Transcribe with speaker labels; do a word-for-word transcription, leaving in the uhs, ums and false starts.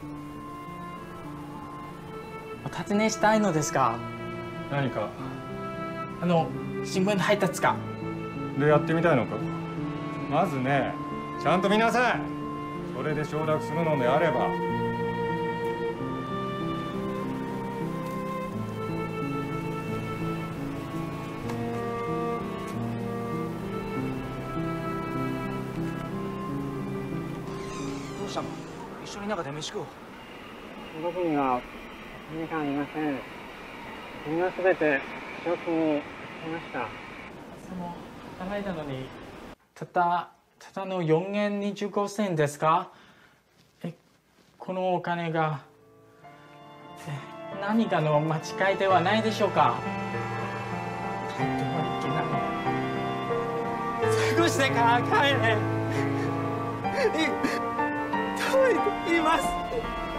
Speaker 1: お尋ねしたいのですが、
Speaker 2: 何か
Speaker 1: あの新聞配達か
Speaker 2: でやってみたいのか。まずね、ちゃんと見なさい。それで承諾するのであれば。
Speaker 3: どうしたの？一緒に中で飯食おう。
Speaker 4: 僕にはお金がありません。国はすべて正気にしました。
Speaker 1: その働いたのにたったただのよんえんにじゅうごせんですか？え、このお金がえ何かの間違いではないでしょうか？とってもいけない。少しでから帰れ。い、どう言います。